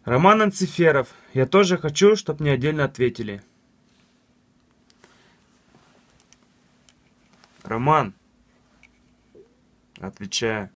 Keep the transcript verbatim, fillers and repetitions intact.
Роман Анциферов. Я тоже хочу, чтобы мне отдельно ответили. Роман. Отвечаю.